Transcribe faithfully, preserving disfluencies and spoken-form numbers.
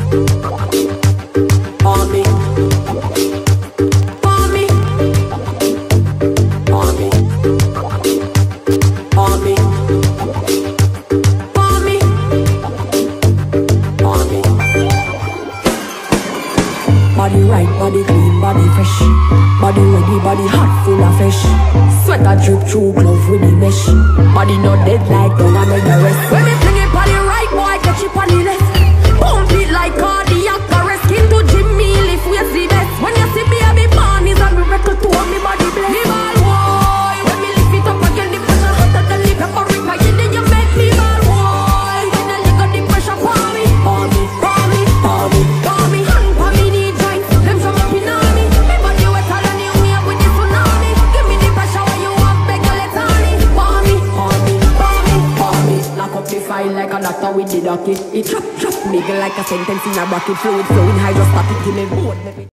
on me, on me, on me, on me, on me, on me. Body right, body clean, body fresh, body ready, body hot, full of flesh. Sweater drip through glove with the mesh. Body not dead like dog, I make the rest. When me fling it body right, boy, catch it on the left. Pump it like cardiac arrest. Skin to Jimmy, lift we see best. When you see me, I be born is a miracle to me body bless. Me ball boy, when me lift it up again, the pressure hotter than the pepper rick. You then you make me ball boy. When I lick up the pressure for me, for me, for me, for me, for me, hand for me knee joint. Them from up in on me. Me body wetter than you wave with the tsunami. Give me the pressure when you want beg a let on me. For me, for me, for me, for me. Lock up the file like a doctor with the docket. It chop chop, nigga like a sentence in a bracket. Fluid flowing hydrostatic, give me board.